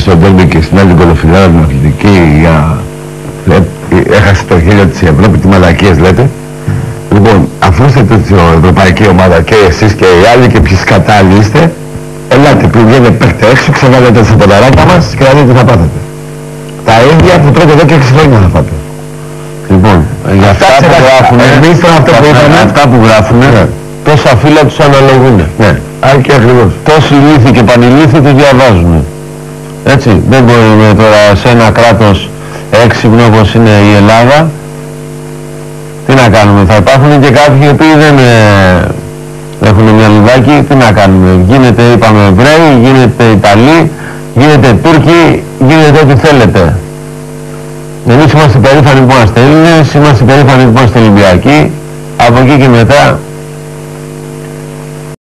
στο ντέρμπι και στην άλλη κολοφιλάρα την αθλητική έχασε το χέρι της Ευρώπη, τι μαλακίες λέτε. Λοιπόν, αφού είστε τέτοιο ευρωπαϊκή ομάδα και εσείς και οι άλλοι και ποιοι κατάλληλοι είστε, ελάτε πριν βγαίνετε παίχτε έξω, ξεβάλετε τα ποδαράκια μας και να δείτε τι θα πάθετε. Τα ίδια που τρώτε εδώ και 6 χρόνια θα φάτε. Λοιπόν, για αυτά που γράφουνε, αυτά που γράφουνε, τόσα φύλλα τους αναλογούν. Ναι, και ακριβώς. Τόσοι λύθοι και πανηλήθοι τους διαβάζουν. Έτσι, δεν μπορούμε τώρα σε ένα κράτος έξυπνο όπως είναι η Ελλάδα, τι να κάνουμε, θα υπάρχουν και κάποιοι οι οποίοι δεν έχουν μια λουδάκι, τι να κάνουμε, γίνεται, είπαμε, Εβραίοι, γίνεται Ιταλοί, γίνεται Τούρκοι, γίνεται ό,τι θέλετε. Εμείς είμαστε περήφανοι που είμαστε Έλληνες, είμαστε περήφανοι που είμαστε Ολυμπιακοί, από εκεί και μετά